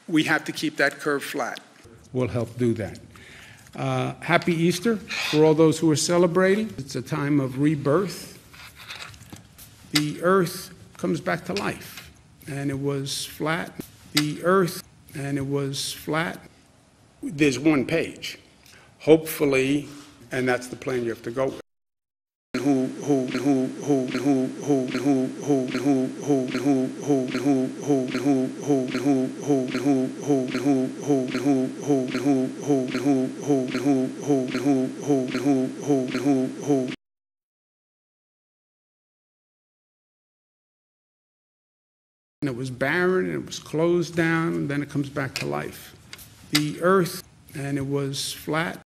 We have to keep that curve flat. Will help do that. Happy Easter for all those who are celebrating. It's a time of rebirth. The earth comes back to life, and it was flat. The earth, and it was flat. There's one page. Hopefully, and that's the plan you have to go with. And it was barren, and it was closed down, and then it comes back to life. The earth, and it was flat.